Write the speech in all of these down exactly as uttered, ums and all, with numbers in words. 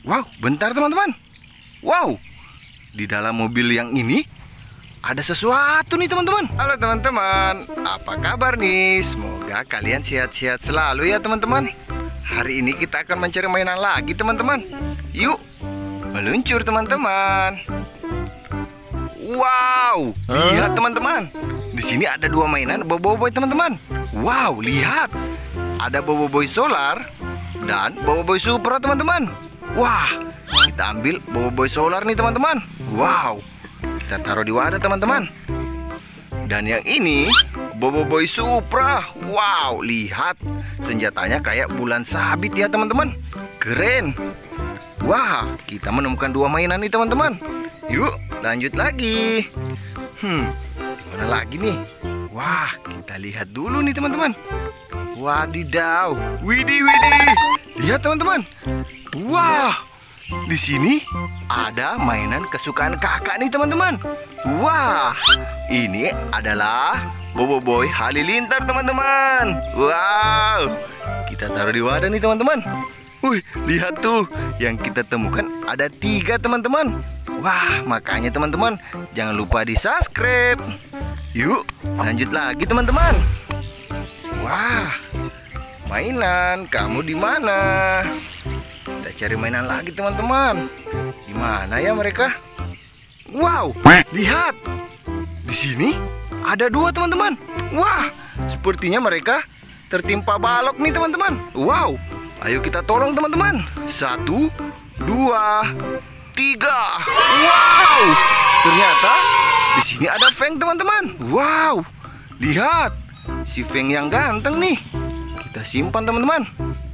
Wow, bentar teman-teman. Wow, di dalam mobil yang ini ada sesuatu nih teman-teman. Halo teman-teman, apa kabar nih? Semoga kalian sehat-sehat selalu ya teman-teman. Hari ini kita akan mencari mainan lagi teman-teman. Yuk, meluncur teman-teman. Wow, lihat teman-teman. Di sini ada dua mainan Boboiboy teman-teman. Wow, lihat. Ada Boboiboy Solar dan Boboiboy Supra teman-teman. Wah, kita ambil Boboiboy Solar nih teman-teman. Wow, kita taruh di wadah teman-teman. Dan yang ini Boboiboy Supra. Wow, lihat. Senjatanya kayak bulan sabit ya teman-teman. Keren. Wah, kita menemukan dua mainan nih teman-teman. Yuk, lanjut lagi. Hmm, mana lagi nih? Wah, kita lihat dulu nih teman-teman. Wadidaw, widih widih. Lihat teman-teman. Wah, di sini ada mainan kesukaan kakak nih teman-teman. Wah, ini adalah Boboiboy Halilintar teman-teman. Wow, kita taruh di wadah nih teman-teman. Wih, lihat tuh, yang kita temukan ada tiga teman-teman. Wah, makanya teman-teman jangan lupa di subscribe. Yuk, lanjut lagi teman-teman. Wah, mainan, kamu di mana? Kita cari mainan lagi teman-teman. Di mana ya mereka? Wow, lihat. Di sini ada dua teman-teman. Wah, sepertinya mereka tertimpa balok nih teman-teman. Wow, ayo kita tolong teman-teman. Satu, dua, tiga. Wow, ternyata di sini ada Feng teman-teman. Wow, lihat si Feng yang ganteng nih. Kita simpan teman-teman.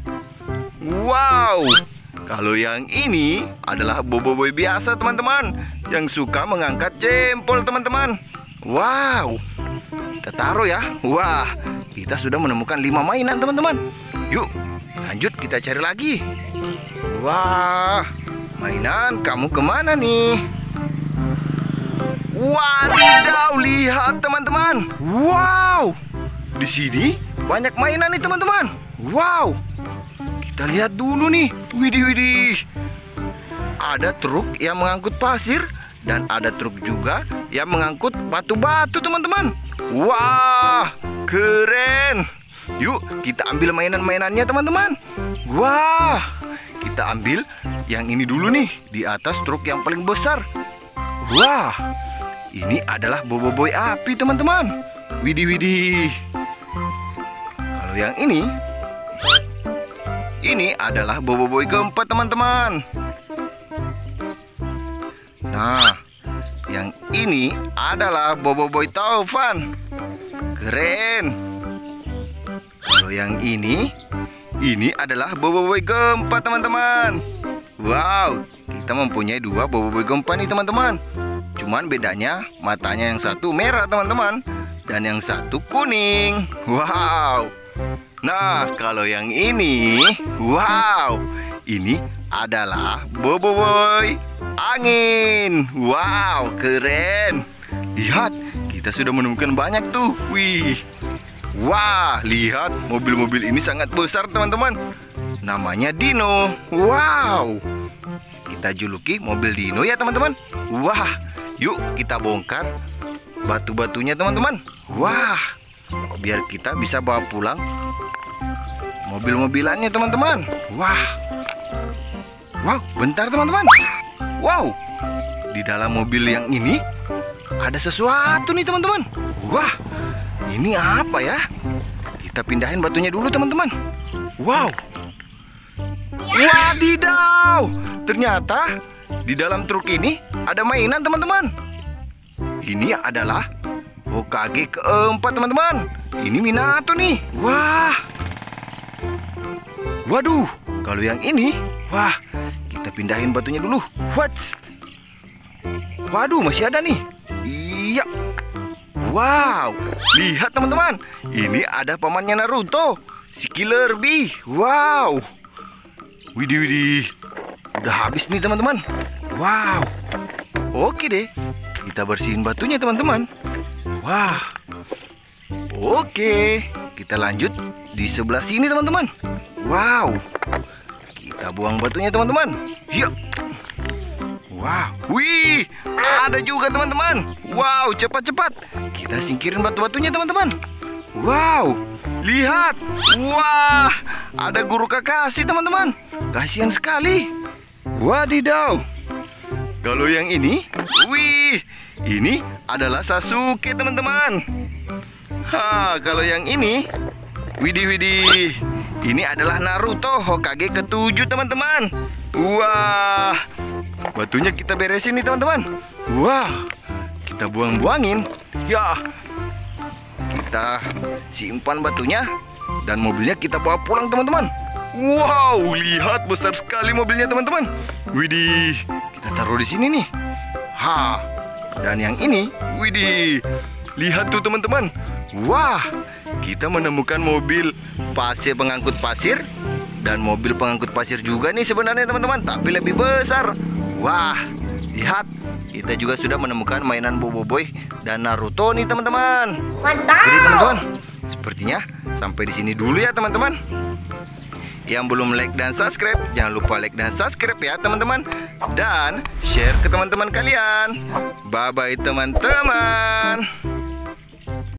Wow, kalau yang ini adalah Boboiboy biasa teman-teman, yang suka mengangkat jempol teman-teman. Wow, kita taruh ya. Wah, kita sudah menemukan lima mainan teman-teman. Yuk, lanjut kita cari lagi. Wah, mainan, kamu kemana nih? Wadidaw, lihat teman-teman. Wow, di sini banyak mainan nih teman-teman. Wow, kita lihat dulu nih. Widih widih. Ada truk yang mengangkut pasir dan ada truk juga yang mengangkut batu-batu teman-teman. Wah, keren. Yuk, kita ambil mainan-mainannya teman-teman. Wah, kita ambil yang ini dulu nih, di atas truk yang paling besar. Wah, ini adalah Boboiboy api teman-teman. Widih widih. Kalau yang ini, ini adalah Boboiboy keempat teman-teman. Nah, yang ini adalah Boboiboy Taufan. Keren. Kalau yang ini, ini adalah Boboiboy keempat teman-teman. Wow, kita mempunyai dua Boboiboy keempat nih teman-teman. Cuman bedanya matanya yang satu merah teman-teman, dan yang satu kuning. Wow. Nah, kalau yang ini, wow, ini adalah Boboiboy angin. Wow, keren. Lihat, kita sudah menemukan banyak tuh. Wih. Wah, lihat, mobil-mobil ini sangat besar teman-teman. Namanya Dino. Wow, kita juluki mobil Dino ya teman-teman. Wah, yuk kita bongkar batu-batunya teman-teman. Wah, biar kita bisa bawa pulang mobil-mobilannya teman-teman. Wah. Wow, bentar teman-teman. Wow, di dalam mobil yang ini ada sesuatu nih teman-teman. Wah, ini apa ya? Kita pindahin batunya dulu teman-teman. Wow. Wadidaw, ternyata di dalam truk ini ada mainan teman-teman. Ini adalah Hokage keempat teman-teman. Ini Minato nih. Wah. Waduh, kalau yang ini, wah, kita pindahin batunya dulu. What's? Waduh, masih ada nih. Iya. Wow, lihat teman-teman. Ini ada pamannya Naruto, si Killer Bee. Wow. Widih widih. Udah habis nih teman-teman. Wow. Oke deh, kita bersihin batunya teman-teman. Wah. Oke, kita lanjut di sebelah sini teman-teman. Wow, Kita buang batunya teman-teman. Yuk. Wow, wih, ada juga teman-teman. Wow, cepat-cepat. Kita singkirin batu-batunya teman-teman. Wow, lihat. Wah, ada guru Kakashi teman-teman. Kasihan sekali. Wadidaw. Kalau yang ini, wih, ini adalah Sasuke teman-teman. Ha, kalau yang ini, widih widih, ini adalah Naruto Hokage ketujuh teman-teman. Wah, batunya kita beresin nih teman-teman. Wah, kita buang-buangin. Ya, kita simpan batunya dan mobilnya kita bawa pulang teman-teman. Wow, lihat besar sekali mobilnya teman-teman. Widih, kita taruh di sini nih. Ha, dan yang ini, widih, lihat tuh teman-teman. Wah, kita menemukan mobil pasir pengangkut pasir dan mobil pengangkut pasir juga nih sebenarnya teman-teman, tapi lebih besar. Wah, lihat, kita juga sudah menemukan mainan Boboiboy dan Naruto nih teman-teman. Mantap. Jadi teman-teman, sepertinya sampai di sini dulu ya teman-teman. Yang belum like dan subscribe, jangan lupa like dan subscribe ya teman-teman. Dan share ke teman-teman kalian. Bye-bye teman-teman.